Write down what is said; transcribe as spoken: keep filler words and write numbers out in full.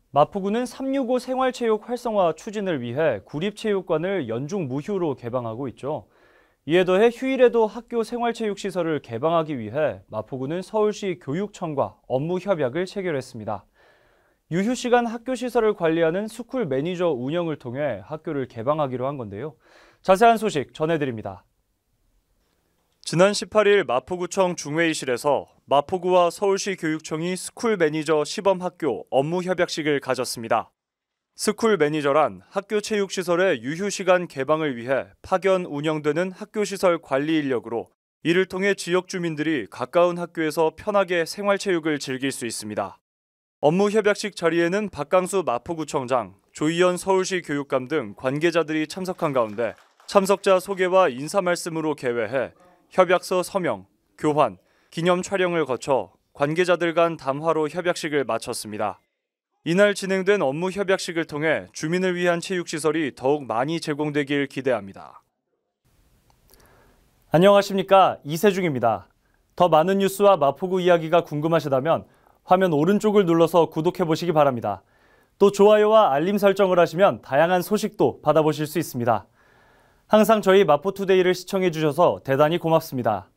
마포구는 삼육오 생활체육 활성화 추진을 위해 구립체육관을 연중 무휴로 개방하고 있죠. 이에 더해 휴일에도 학교 생활체육시설을 개방하기 위해 마포구는 서울시 교육청과 업무 협약을 체결했습니다. 유휴시간 학교시설을 관리하는 스쿨 매니저 운영을 통해 학교를 개방하기로 한 건데요. 자세한 소식 전해드립니다. 지난 십팔 일 마포구청 중회의실에서 마포구와 서울시 교육청이 스쿨 매니저 시범학교 업무 협약식을 가졌습니다. 스쿨 매니저란 학교 체육시설의 유휴시간 개방을 위해 파견 운영되는 학교시설 관리 인력으로 이를 통해 지역 주민들이 가까운 학교에서 편하게 생활체육을 즐길 수 있습니다. 업무 협약식 자리에는 박강수 마포구청장, 조희연 서울시 교육감 등 관계자들이 참석한 가운데 참석자 소개와 인사 말씀으로 개회해 협약서 서명, 교환, 기념 촬영을 거쳐 관계자들 간 담화로 협약식을 마쳤습니다. 이날 진행된 업무 협약식을 통해 주민을 위한 체육시설이 더욱 많이 제공되길 기대합니다. 안녕하십니까, 이세중입니다. 더 많은 뉴스와 마포구 이야기가 궁금하시다면 화면 오른쪽을 눌러서 구독해보시기 바랍니다. 또 좋아요와 알림 설정을 하시면 다양한 소식도 받아보실 수 있습니다. 항상 저희 마포투데이를 시청해주셔서 대단히 고맙습니다.